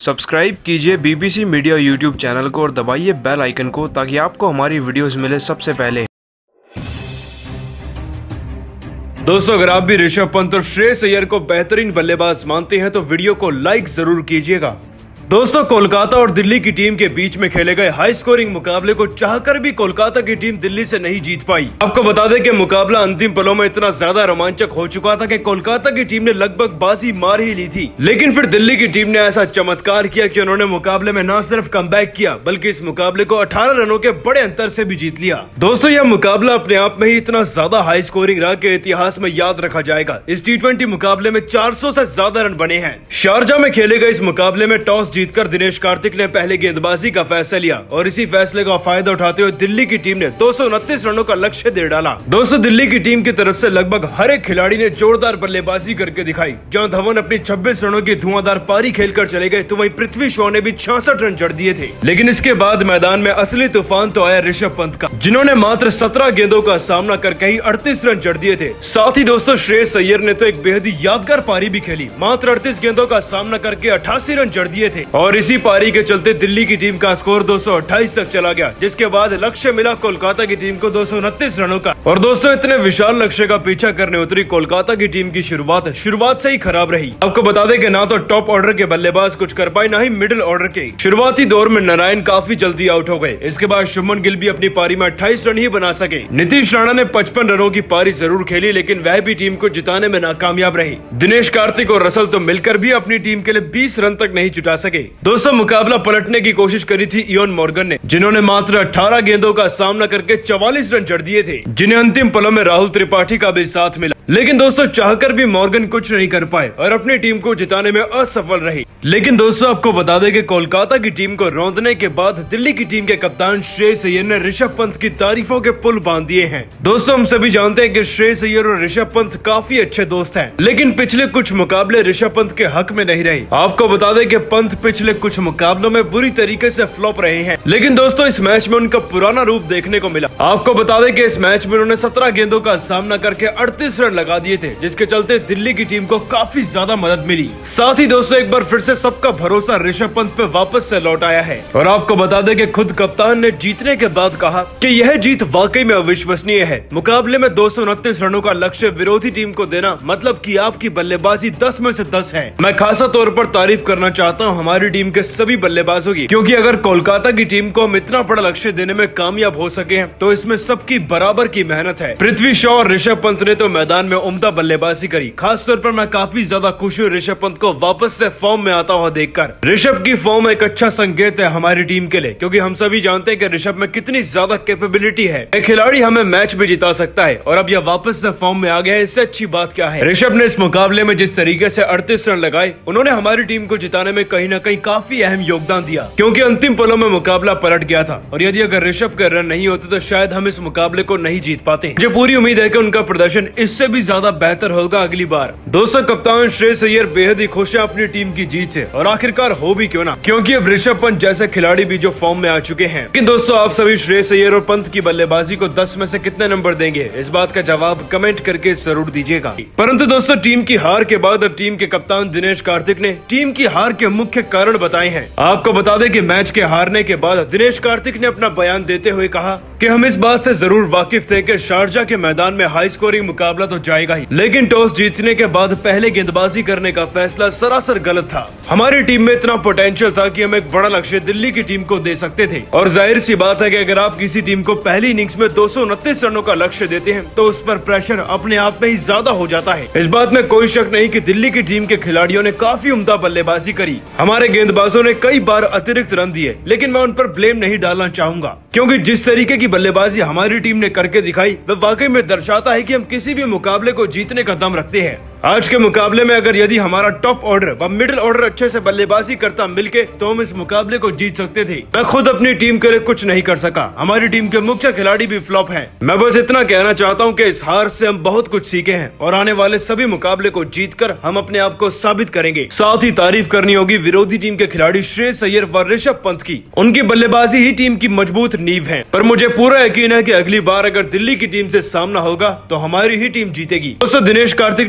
Subscribe कीजिए BBC media YouTube channel को और दबाइए बेल आइकन को ताकि आपको हमारी वीडियोस मिले सबसे पहले। दोस्तों, अगर आप भी ऋषभ पंत और श्रेयस अय्यर को बेहतरीन बल्लेबाज मानते हैं तो वीडियो को लाइक जरूर कीजिएगा। दोस्तों, कोलकाता और दिल्ली की टीम के बीच में खेले गए हाई स्कोरिंग मुकाबले को चाहकर भी कोलकाता की टीम दिल्ली से नहीं जीत पाई। आपको बता दें कि मुकाबला अंतिम पलों में इतना ज्यादा रोमांचक हो चुका था कि कोलकाता की टीम ने लगभग बाजी मार ही ली थी, लेकिन फिर दिल्ली की टीम ने ऐसा चमत्कार किया कि उन्होंने मुकाबले में न सिर्फ कमबैक किया बल्कि इस मुकाबले को 18 रनों के बड़े अंतर से भी जीत लिया। दोस्तों, यह मुकाबला अपने आप में ही इतना ज्यादा हाई स्कोरिंग रहा कि इतिहास में याद रखा जाएगा। इस T20 मुकाबले में 400 से ज्यादा रन बने हैं। शारजा में खेले गए इस मुकाबले में टॉस जीतकर दिनेश कार्तिक ने पहले गेंदबाजी का फैसला लिया और इसी फैसले का फायदा उठाते हुए दिल्ली की टीम ने 229 रनों का लक्ष्य दे डाला। दोस्तों, दिल्ली की टीम की तरफ से लगभग हर एक खिलाड़ी ने जोरदार बल्लेबाजी करके दिखाई। जहां धवन अपनी 26 रनों की धुआंधार पारी खेलकर चले गए तो वहीं पृथ्वी शॉ ने भी 66 रन जड़ दिए थे। लेकिन इसके बाद मैदान में असली तूफान तो आया ऋषभ पंत का, जिन्होंने मात्र 17 गेंदों का सामना करके ही 38 रन जड़ दिए थे। साथ ही दोस्तों, श्रेयस अय्यर ने तो एक बेहद ही यादगार पारी भी खेली। मात्र 38 गेंदों का सामना करके 88 रन जड़ दिए थे और इसी पारी के चलते दिल्ली की टीम का स्कोर 228 तक चला गया, जिसके बाद लक्ष्य मिला कोलकाता की टीम को 229 रनों का। और दोस्तों, इतने विशाल लक्ष्य का पीछा करने उतरी कोलकाता की टीम की शुरुआत से ही खराब रही। आपको बता दें कि ना तो टॉप ऑर्डर के बल्लेबाज कुछ कर पाए, ना ही मिडिल ऑर्डर के। शुरुआती दौर में नारायण काफी जल्दी आउट हो गए। इसके बाद शुभमन गिल भी अपनी पारी में 28 रन ही बना सके। नीतीश राणा ने 55 रनों की पारी जरूर खेली, लेकिन वह भी टीम को जिताने में नाकामयाब रही। दिनेश कार्तिक और रसल तो मिलकर भी अपनी टीम के लिए 20 रन तक नहीं जुटा सके। दोस्तों, मुकाबला पलटने की कोशिश करी थी इयोन मॉर्गन ने, जिन्होंने मात्र 18 गेंदों का सामना करके 44 रन जड़ दिए थे, जिन्हें अंतिम पलों में राहुल त्रिपाठी का भी साथ मिला। लेकिन दोस्तों, चाहकर भी मॉर्गन कुछ नहीं कर पाए और अपनी टीम को जिताने में असफल रही। लेकिन दोस्तों, आपको बता दें कि कोलकाता की टीम को रौंदने के बाद दिल्ली की टीम के कप्तान श्रेयस अय्यर ने ऋषभ पंत की तारीफों के पुल बांध दिए हैं। दोस्तों, हम सभी जानते हैं कि श्रेयस अय्यर और ऋषभ पंत काफी अच्छे दोस्त हैं, लेकिन पिछले कुछ मुकाबले ऋषभ पंत के हक में नहीं रहे। आपको बता दें कि पंत पिछले कुछ मुकाबलों में बुरी तरीके से फ्लॉप रहे हैं, लेकिन दोस्तों इस मैच में उनका पुराना रूप देखने को मिला। आपको बता दें कि इस मैच में उन्होंने 17 गेंदों का सामना करके 38 रन लगा दिए थे, जिसके चलते दिल्ली की टीम को काफी ज्यादा मदद मिली। साथ ही दोस्तों, एक बार फिर से सबका भरोसा ऋषभ पंत पे वापस से लौट आया है और आपको बता दें कि खुद कप्तान ने जीतने के बाद कहा कि यह जीत वाकई में अविश्वसनीय है। मुकाबले में 229 रनों का लक्ष्य विरोधी टीम को देना मतलब कि आपकी बल्लेबाजी 10 में से 10 है। मैं खासा तौर पर तारीफ करना चाहता हूँ हमारी टीम के सभी बल्लेबाजों की, क्योंकि अगर कोलकाता की टीम को हम इतना बड़ा लक्ष्य देने में कामयाब हो सके हैं तो इसमें सबकी बराबर की मेहनत है। पृथ्वी शॉ और ऋषभ पंत ने तो मैदान में उम्दा बल्लेबाजी करी। खास तौर पर मैं काफी ज्यादा खुश हूँ ऋषभ पंत को वापस से फॉर्म में आता हुआ देखकर। ऋषभ की फॉर्म एक अच्छा संकेत है हमारी टीम के लिए, क्योंकि हम सभी जानते हैं कि ऋषभ में कितनी ज्यादा कैपेबिलिटी है। एक खिलाड़ी हमें मैच भी जिता सकता है और अब यह वापस से फॉर्म में आ गया है, इससे अच्छी बात क्या है। ऋषभ ने इस मुकाबले में जिस तरीके से 38 रन लगाए, उन्होंने हमारी टीम को जिताने में कहीं न कहीं काफी अहम योगदान दिया, क्योंकि अंतिम पलों में मुकाबला पलट गया था और यदि अगर ऋषभ के रन नहीं होते तो शायद हम इस मुकाबले को नहीं जीत पाते। मुझे पूरी उम्मीद है कि उनका प्रदर्शन इससे भी ज्यादा बेहतर होगा अगली बार। दोस्तों, कप्तान श्रेयस अय्यर बेहद ही खुश है अपनी टीम की जीत से और आखिरकार हो भी क्यों ना, क्योंकि अब ऋषभ पंत जैसे खिलाड़ी भी जो फॉर्म में आ चुके हैं। लेकिन दोस्तों, आप सभी श्रेयस अय्यर और पंत की बल्लेबाजी को 10 में से कितने नंबर देंगे, इस बात का जवाब कमेंट करके जरूर दीजिएगा। परंतु दोस्तों, टीम की हार के बाद अब टीम के कप्तान दिनेश कार्तिक ने टीम की हार के मुख्य कारण बताए हैं। आपको बता दें कि मैच के हारने के बाद दिनेश कार्तिक ने अपना बयान देते हुए कहा कि हम इस बात से जरूर वाकिफ थे कि शारजा के मैदान में हाई स्कोरिंग मुकाबला तो जाएगा ही, लेकिन टॉस जीतने के बाद पहले गेंदबाजी करने का फैसला सरासर गलत था। हमारी टीम में इतना पोटेंशियल था कि हम एक बड़ा लक्ष्य दिल्ली की टीम को दे सकते थे और जाहिर सी बात है कि अगर आप किसी टीम को पहली इनिंग्स में 229 रनों का लक्ष्य देते हैं तो उस पर प्रेशर अपने आप में ही ज्यादा हो जाता है। इस बात में कोई शक नहीं कि दिल्ली की टीम के खिलाड़ियों ने काफी उम्दा बल्लेबाजी करी। हमारे गेंदबाजों ने कई बार अतिरिक्त रन दिए, लेकिन मैं उन पर ब्लेम नहीं डालना चाहूंगा, क्योंकि जिस तरीके की बल्लेबाजी हमारी टीम ने करके दिखाई वह वाकई में दर्शाता है कि हम किसी भी मुकाबले को जीतने का दम रखते हैं। आज के मुकाबले में अगर यदि हमारा टॉप ऑर्डर व मिडिल ऑर्डर अच्छे से बल्लेबाजी करता मिलके तो हम इस मुकाबले को जीत सकते थे। मैं खुद अपनी टीम के लिए कुछ नहीं कर सका, हमारी टीम के मुख्य खिलाड़ी भी फ्लॉप हैं। मैं बस इतना कहना चाहता हूं कि इस हार से हम बहुत कुछ सीखे हैं और आने वाले सभी मुकाबले को जीतकर हम अपने आप को साबित करेंगे। साथ ही तारीफ करनी होगी विरोधी टीम के खिलाड़ी श्रेयस अय्यर व ऋषभ पंत की। उनकी बल्लेबाजी ही टीम की मजबूत नींव है, पर मुझे पूरा यकीन है कि अगली बार अगर दिल्ली की टीम से सामना होगा तो हमारी ही टीम जीतेगी। दोस्तों, दिनेश कार्तिक ने हार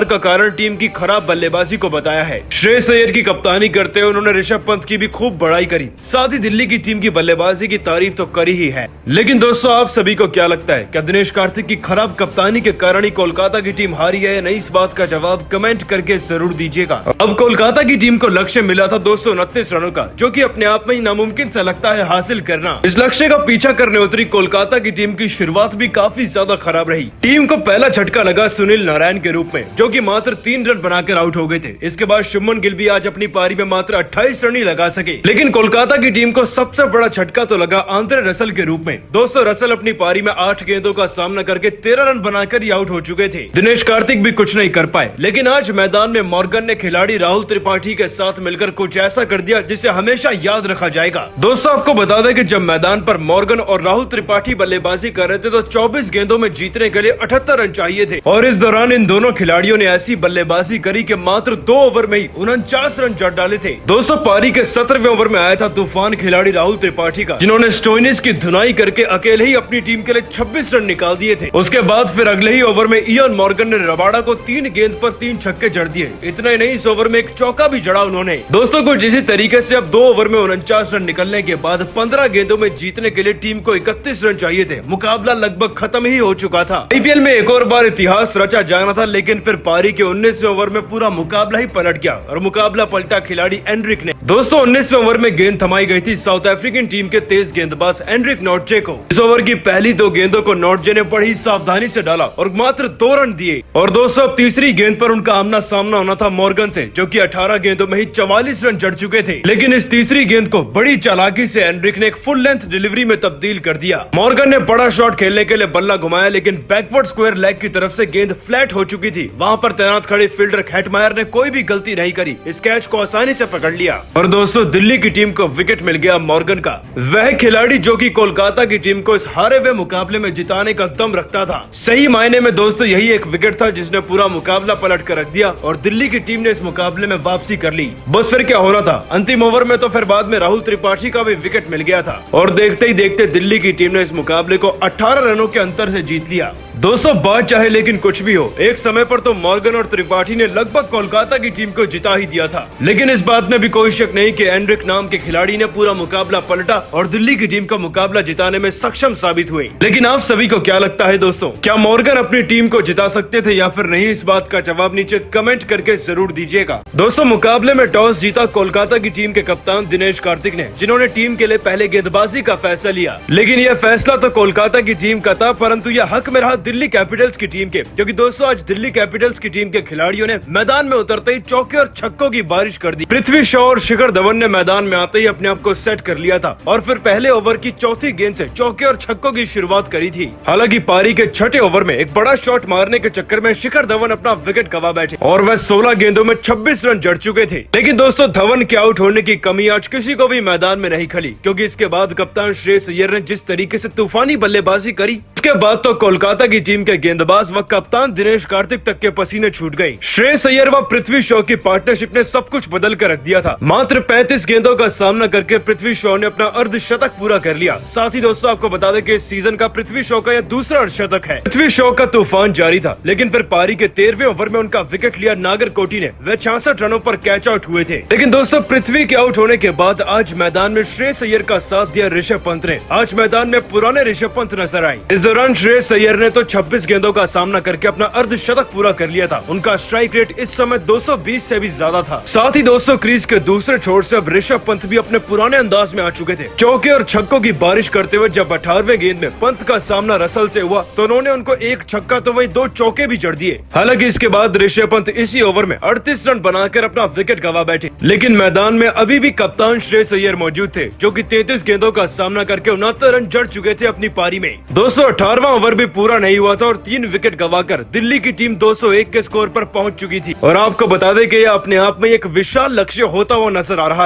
का कारण टीम की खराब बल्लेबाजी को बताया है। श्रेयस अय्यर की कप्तानी करते हुए उन्होंने ऋषभ पंत की भी खूब बड़ाई करी, साथ ही दिल्ली की टीम की बल्लेबाजी की तारीफ तो करी ही है। लेकिन दोस्तों, आप सभी को क्या लगता है, क्या दिनेश कार्तिक की खराब कप्तानी के कारण ही कोलकाता की टीम हारी है या नहीं? इस बात का जवाब कमेंट करके जरूर दीजिएगा। अब कोलकाता की टीम को लक्ष्य मिला था 229 रनों का, जो कि अपने आप में ही नामुमकिन सा लगता है हासिल करना। इस लक्ष्य का पीछा करने उतरी कोलकाता की टीम की शुरुआत भी काफी ज्यादा खराब रही। टीम को पहला झटका लगा सुनील नारायण के रूप में, जो कि मात्र 3 रन बनाकर आउट हो गए थे। इसके बाद शुभमन गिल भी आज अपनी पारी में मात्र 28 रन ही लगा सके। लेकिन कोलकाता की टीम को सबसे बड़ा झटका तो लगा आंद्रे रसल के रूप में। दोस्तों, रसल अपनी पारी में 8 गेंदों का सामना करके 13 रन बनाकर ही आउट हो चुके थे। दिनेश कार्तिक भी कुछ नहीं कर पाए, लेकिन आज मैदान में मॉर्गन ने खिलाड़ी राहुल त्रिपाठी के साथ मिलकर कुछ ऐसा कर दिया जिसे हमेशा याद रखा जाएगा। दोस्तों, आपको बता दें कि जब मैदान पर मॉर्गन और राहुल त्रिपाठी बल्लेबाजी कर रहे थे तो 24 गेंदों में जीतने के लिए 78 रन चाहिए थे, और इस दौरान इन दोनों खिलाड़ियों ने ऐसी बल्लेबाजी करी कि मात्र 2 ओवर में ही 49 रन जड़ डाले थे। दोस्तों, पारी के 17वें ओवर में आया था तूफान खिलाड़ी राहुल त्रिपाठी का, जिन्होंने स्टोइनिस की धुनाई करके अकेले ही अपनी टीम के लिए 26 रन निकाल दिए थे। उसके बाद फिर अगले ही ओवर में इयान मॉर्गन ने रबाडा को 3 गेंद पर 3 छक्के जड़ दिए। इतना ही नहीं, इस ओवर में एक चौका भी जड़ा उन्होंने। दोस्तों, कुछ इसी तरीके से अब 2 ओवर में 49 रन निकलने के बाद 15 गेंदों में जीतने के लिए टीम को 31 रन चाहिए थे। मुकाबला लगभग खत्म ही हो चुका था। आईपीएल में एक और बार इतिहास रचा जाना था, लेकिन फिर पारी के 19वें ओवर में पूरा मुकाबला ही पलट गया और मुकाबला पलटा खिलाड़ी एंड्रिक ने। दोस्तों, 19वें ओवर में गेंद थमाई गई थी साउथ अफ्रीकन टीम के तेज गेंदबाज एंड्रिक नॉर्टजे को। इस ओवर की पहली 2 गेंदों को नॉर्टजे ने बड़ी सावधानी से डाला और मात्र 2 रन दिए। और दोस्तों, अब तीसरी गेंद पर उनका आमना सामना होना था मॉर्गन से, जो कि 18 गेंदों में ही 44 रन जड़ चुके थे। लेकिन इस तीसरी गेंद को बड़ी चालाकी से एंड्रिक ने एक फुल लेंथ डिलीवरी में तब्दील कर दिया। मॉर्गन ने बड़ा शॉट खेलने के लिए बल्ला घुमाया, लेकिन बैकवर्ड स्क्वायर लेग की तरफ से गेंद फ्लैट हो चुकी थी। वहां पर तैनात खड़े फील्डर हेटमायर ने कोई भी गलती नहीं करी, इस कैच को आसानी से पकड़ लिया। और दोस्तों, दिल्ली की टीम को विकेट मिल गया मॉर्गन का, वह खिलाड़ी जो कि कोलकाता की टीम को इस हारे हुए मुकाबले में जिताने का दम रखता था। सही मायने में दोस्तों, यही एक विकेट था जिसने पूरा मुकाबला पलट कर रख दिया और दिल्ली की टीम ने इस मुकाबले में वापसी कर ली। बस फिर क्या होना था, अंतिम ओवर में तो फिर बाद में राहुल त्रिपाठी का भी विकेट मिल गया था और देखते ही देखते दिल्ली की टीम ने इस मुकाबले को 18 रनों के अंतर से जीत लिया। दोस्तों, बात चाहे लेकिन कुछ भी हो, एक समय पर तो मॉर्गन और त्रिपाठी ने लगभग कोलकाता की टीम को जिता ही दिया था। लेकिन इस बात में भी कोई शक नहीं कि एंड्रिक नाम के खिलाड़ी ने पूरा मुकाबला पलटा और दिल्ली की टीम का मुकाबला जिताने में सक्षम साबित हुए। लेकिन आप सभी को क्या लगता है दोस्तों, क्या मॉर्गन अपनी टीम को जिता सकते थे या फिर नहीं? इस बात का जवाब नीचे कमेंट करके जरूर दीजिएगा। दोस्तों, मुकाबले में टॉस जीता कोलकाता की टीम के कप्तान दिनेश कार्तिक ने, जिन्होंने टीम के लिए पहले गेंदबाजी का फैसला लिया। लेकिन यह फैसला तो कोलकाता की टीम का था, परंतु यह हक में रहा दिल्ली कैपिटल्स की टीम के, क्योंकि दोस्तों आज दिल्ली कैपिटल्स की टीम के खिलाड़ियों ने मैदान में उतरते ही चौके और छक्कों की बारिश कर दी। पृथ्वी शॉ और शिखर धवन ने मैदान में आते ही अपने आप को सेट कर लिया था और फिर पहले ओवर की चौथी गेंद से चौके और छक्कों की शुरुआत करी थी। हालांकि पारी के 6ठे ओवर में एक बड़ा शॉट मारने के चक्कर में शिखर धवन अपना विकेट गवा बैठे और वह 16 गेंदों में 26 रन जड़ चुके थे। लेकिन दोस्तों, धवन के आउट होने की कमी आज किसी को भी मैदान में नहीं खली, क्योंकि इसके बाद कप्तान श्रेयस अय्यर ने जिस तरीके से तूफानी बल्लेबाजी करी, उसके बाद तो कोलकाता की टीम के गेंदबाज व कप्तान दिनेश कार्तिक तक के पसीने छूट गए। श्रेयस अय्यर व पृथ्वी शॉ की पार्टनरशिप ने सब कुछ बदल कर रख दिया था। मात्र 35 गेंदों का सामना करके पृथ्वी शॉ ने अपना अर्धशतक पूरा कर लिया। साथ ही दोस्तों, आपको बता दें कि इस सीजन का पृथ्वी शॉ का यह दूसरा अर्धशतक है। पृथ्वी शॉ का तूफान जारी था, लेकिन फिर पारी के 13वें ओवर में उनका विकेट लिया नागरकोटी ने। वे 66 रनों पर कैच आउट हुए थे। लेकिन दोस्तों, पृथ्वी के आउट होने के बाद आज मैदान में श्रेयस अय्यर का साथ दिया ऋषभ पंत ने। आज मैदान में पुराने ऋषभ पंत नजर आए। इस दौरान श्रेयस अय्यर ने तो 26 गेंदों का सामना करके अपना अर्धशतक पूरा कर लिया था। उनका स्ट्राइक रेट इस समय 220 से भी ज्यादा था। साथ ही दोस्तों, क्रीज के दूसरे छोर से अब ऋषभ पंत भी अपने पुराने अंदाज में आ चुके थे। चौके और छक्कों की बारिश करते हुए जब 18वें गेंद में पंत का सामना रसल से हुआ तो उन्होंने उनको एक छक्का तो वहीं 2 चौके भी जड़ दिए। हालांकि इसके बाद ऋषभ पंत इसी ओवर में 38 रन बनाकर अपना विकेट गवा बैठे। लेकिन मैदान में अभी भी कप्तान श्रेयस अय्यर मौजूद थे, जो कि 33 गेंदों का सामना करके 69 रन जड़ चुके थे अपनी पारी में। 218वां ओवर भी पूरा नहीं हुआ था और 3 विकेट गवाकर दिल्ली की टीम 201 के स्कोर पर पहुंच चुकी थी। और आपको बता दें कि यह अपने आप में एक विशाल लक्ष्य होता हुआ नजर आ रहा था।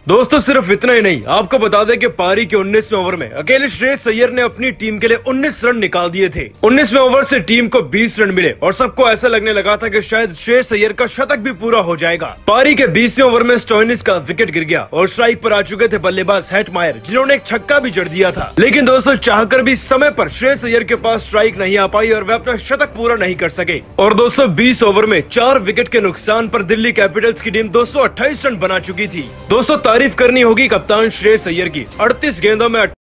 दोस्तों सिर्फ इतना ही नहीं, आपको बता दें कि पारी के 19वें ओवर में अकेले श्रेयस अय्यर ने अपनी टीम के लिए 19 रन निकाल दिए थे। 19वें ओवर से टीम को 20 रन मिले और सबको ऐसा लगने लगा था कि शायद श्रेयस अय्यर का शतक भी पूरा हो जाएगा। पारी के 20वें ओवर में स्टोइनिस का विकेट गिर गया और स्ट्राइक पर आ चुके थे बल्लेबाज हेटमायर, जिन्होंने एक छक्का भी जड़ दिया था। लेकिन दोस्तों चाहकर भी समय पर श्रेयस अय्यर के पास स्ट्राइक नहीं आ पाई और वे अपना शतक पूरा नहीं कर सके। और दोस्तों 20 ओवर में 4 विकेट के नुकसान पर दिल्ली कैपिटल्स की टीम 228 रन बना चुकी थी। दोस्तों तारीफ करनी होगी कप्तान श्रेयस अय्यर की, 38 गेंदों में